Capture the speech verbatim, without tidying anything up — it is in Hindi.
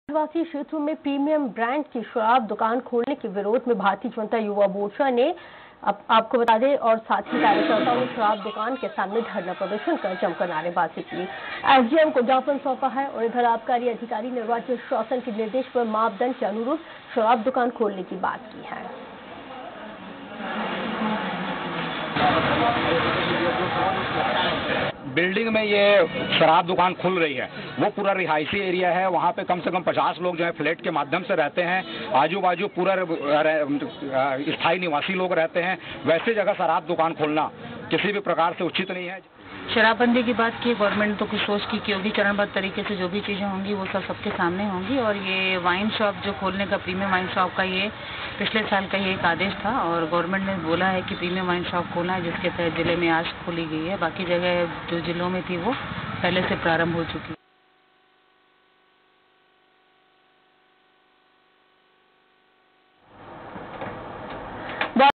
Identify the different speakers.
Speaker 1: आदिवासी क्षेत्रों में प्रीमियम ब्रांड की शराब दुकान खोलने के विरोध में भारतीय जनता युवा मोर्चा ने आप, आपको बता दें और साथी कार्यकर्ताओं ने शराब दुकान के सामने धरना प्रदर्शन कर जमकर नारेबाजी की। एसडीएम को ज्ञापन सौंपा है और इधर आबकारी अधिकारी ने राज्य शासन के निर्देश पर मापदंड के अनुरूप शराब दुकान खोलने की बात की है।
Speaker 2: बिल्डिंग में ये शराब दुकान खुल रही है, वो पूरा रिहायशी एरिया है। वहाँ पे कम से कम पचास लोग जो है फ्लैट के माध्यम से रहते हैं। आजू बाजू पूरा स्थायी निवासी लोग रहते हैं। वैसे जगह शराब दुकान खोलना किसी भी प्रकार से उचित नहीं है।
Speaker 3: शराबबंदी की बात की गवर्नमेंट तो कुछ सोच की कि होगी, चरणबद्ध तरीके से जो भी चीज़ें होंगी वो सब सबके सामने होंगी। और ये वाइन शॉप जो खोलने का, प्रीमियम वाइन शॉप का, ये पिछले साल का ये एक आदेश था और गवर्नमेंट ने बोला है कि प्रीमियम वाइन शॉप खोलना है, जिसके तहत जिले में आज खोली गई है। बाकी जगह जो जिलों में थी वो पहले से प्रारंभ हो चुकी है।